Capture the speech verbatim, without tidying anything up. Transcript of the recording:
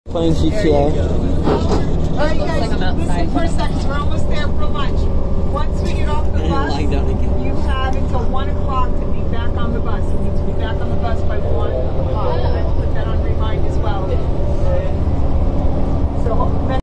Playing G T A. Looks like I'm outside.